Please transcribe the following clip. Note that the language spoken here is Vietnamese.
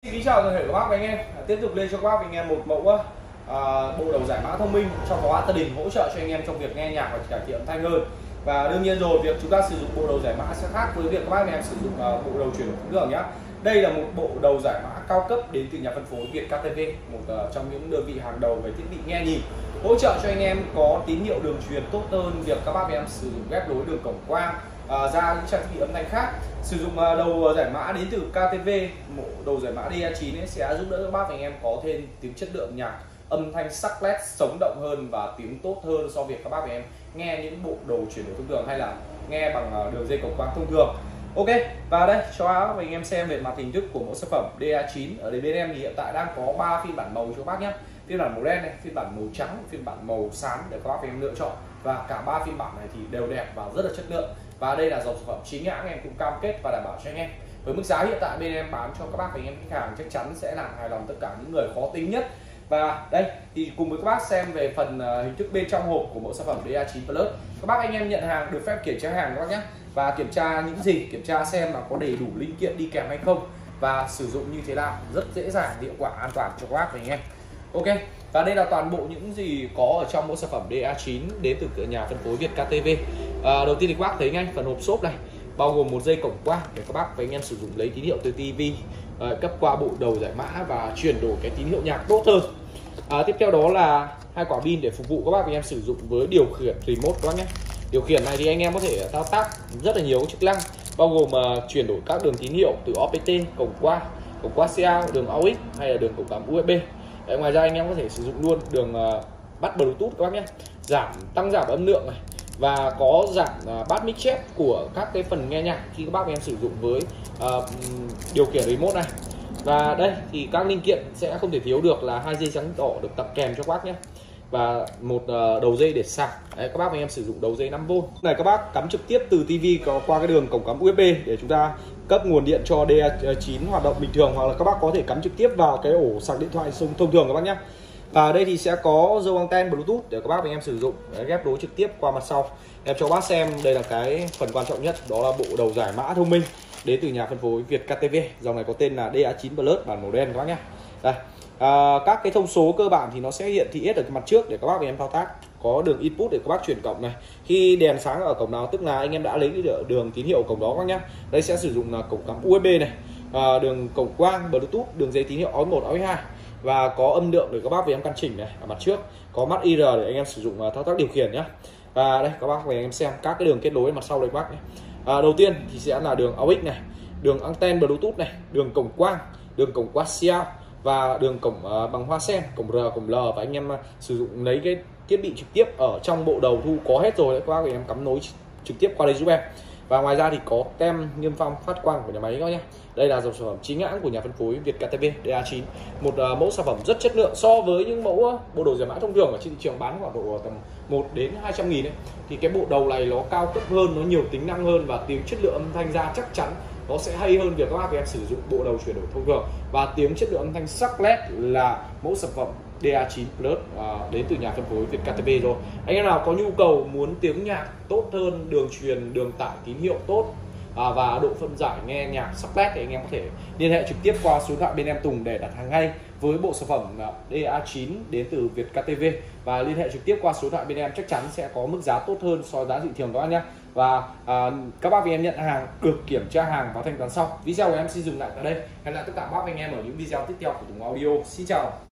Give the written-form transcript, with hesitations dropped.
Xin chào toàn thể các bác và anh em. Tiếp tục lên cho các bác và anh em một mẫu bộ đầu giải mã thông minh trong có gia đình hỗ trợ cho anh em trong việc nghe nhạc và cải thiện âm thanh hơn. Và đương nhiên rồi, việc chúng ta sử dụng bộ đầu giải mã sẽ khác với việc các bác và anh em sử dụng bộ đầu chuyển đổi thông thường nhé. Đây là một bộ đầu giải mã cao cấp đến từ nhà phân phối Vietktv, một trong những đơn vị hàng đầu về thiết bị nghe nhìn, hỗ trợ cho anh em có tín hiệu đường truyền tốt hơn việc các bác và anh em sử dụng ghép nối đường cổng quang ra những trang thiết bị âm thanh khác. Sử dụng đầu giải mã đến từ KTV, bộ đầu giải mã DA9 sẽ giúp đỡ các bác và anh em có thêm tiếng chất lượng nhạc, âm thanh sắc nét sống động hơn và tiếng tốt hơn so với việc các bác và anh em nghe những bộ đầu chuyển đổi thông thường hay là nghe bằng đường dây cổng quang thông thường. Ok, và đây cho các bác và anh em xem về mặt hình thức của mẫu sản phẩm DA9. Ở đây bên em thì hiện tại đang có 3 phiên bản màu cho các bác nhé. Phiên bản màu đen này, phiên bản màu trắng, phiên bản màu xám để các bác và anh em lựa chọn. Và cả 3 phiên bản này thì đều đẹp và rất là chất lượng. Và đây là dòng sản phẩm chính hãng, em cũng cam kết và đảm bảo cho anh em với mức giá hiện tại bên em bán cho các bác và anh em khách hàng chắc chắn sẽ làm hài lòng tất cả những người khó tính nhất. Và đây thì cùng với các bác xem về phần hình thức bên trong hộp của mẫu sản phẩm DA9 Plus. Các bác anh em nhận hàng được phép kiểm tra hàng các bác nhé, và kiểm tra những gì, kiểm tra xem là có đầy đủ linh kiện đi kèm hay không và sử dụng như thế nào, rất dễ dàng, hiệu quả, an toàn cho các bác và anh em. Ok, và đây là toàn bộ những gì có ở trong mẫu sản phẩm DA9 đến từ cửa nhà phân phối Vietktv. Đầu tiên thì các bác thấy ngay phần hộp xốp này bao gồm một dây cổng quang để các bác và anh em sử dụng lấy tín hiệu từ TV, cấp qua bộ đầu giải mã và chuyển đổi cái tín hiệu nhạc tốt hơn. Tiếp theo đó là hai quả pin để phục vụ các bác và anh em sử dụng với điều khiển remote các bác nhé. Điều khiển này thì anh em có thể thao tác rất là nhiều chức năng, bao gồm chuyển đổi các đường tín hiệu từ OPT, cổng qua CA, đường AUX hay là đường cổng cắm USB. Ngoài ra anh em có thể sử dụng luôn đường bắt Bluetooth các bác nhé, tăng giảm âm lượng này, và có giảm bass mix chép của các cái phần nghe nhạc khi các bác em sử dụng với điều khiển remote này. Và đây thì các linh kiện sẽ không thể thiếu được là hai dây trắng đỏ được tặng kèm cho các bác nhé, và một đầu dây để sạc. Đấy, các bác và anh em sử dụng đầu dây 5V này, các bác cắm trực tiếp từ TV qua cái đường cổng cắm USB để chúng ta cấp nguồn điện cho DA9 hoạt động bình thường, hoặc là các bác có thể cắm trực tiếp vào cái ổ sạc điện thoại thông thường các bác nhé. Và đây thì sẽ có dâu anten Bluetooth để các bác và anh em sử dụng. Đấy, ghép nối trực tiếp qua mặt sau. Em cho các bác xem đây là cái phần quan trọng nhất, đó là bộ đầu giải mã thông minh đến từ nhà phân phối Vietktv. Dòng này có tên là DA9 Plus, bản màu đen các bác nhé. Đây. Các cái thông số cơ bản thì nó sẽ hiện thị hết ở cái mặt trước để các bác và em thao tác. Có đường input để các bác chuyển cổng này. Khi đèn sáng ở cổng nào tức là anh em đã lấy đường tín hiệu cổng đó các bác nhé. Đây sẽ sử dụng là cổng cắm USB này, đường cổng quang Bluetooth, đường dây tín hiệu AUX 1, AUX 2, và có âm lượng để các bác và em căn chỉnh này ở mặt trước. Có mắt IR để anh em sử dụng thao tác điều khiển nhé. Và đây các bác và anh em xem các cái đường kết nối mặt sau đây các bác nhé. Đầu tiên thì sẽ là đường AUX này, đường anten Bluetooth này, đường cổng quang, đường cổng quang CA và đường cổng bằng hoa sen, cổng R, cổng L, và anh em sử dụng lấy cái thiết bị trực tiếp ở trong bộ đầu thu có hết rồi đấy các bác, và em cắm nối trực tiếp qua đây giúp em. Và ngoài ra thì có tem niêm phong phát quang của nhà máy các bác nhé. Đây là dòng sản phẩm chính hãng của nhà phân phối Vietktv DA9, một mẫu sản phẩm rất chất lượng so với những mẫu bộ đồ giải mã thông thường ở trên thị trường bán khoảng độ tầm 1 đến 200 nghìn ấy. Thì cái bộ đầu này nó cao cấp hơn, nó nhiều tính năng hơn, và tiếng chất lượng âm thanh ra chắc chắn nó sẽ hay hơn việc các bác em sử dụng bộ đầu chuyển đổi thông thường. Và tiếng chất lượng âm thanh sắc nét là mẫu sản phẩm DA9 Plus đến từ nhà phân phối Vietktv rồi. Anh em nào có nhu cầu muốn tiếng nhạc tốt hơn, đường truyền, đường tải tín hiệu tốt và độ phân giải nghe nhạc sắc nét thì anh em có thể liên hệ trực tiếp qua số điện thoại bên em Tùng để đặt hàng ngay với bộ sản phẩm DA9 đến từ Vietktv, và liên hệ trực tiếp qua số điện thoại bên em chắc chắn sẽ có mức giá tốt hơn so với giá thị trường các bác nhé. Và các bác vì em nhận hàng được kiểm tra hàng và thanh toán sau. Video của em xin dừng lại tại đây. Hẹn gặp lại tất cả các bác anh em ở những video tiếp theo của Tùng Audio. Xin chào.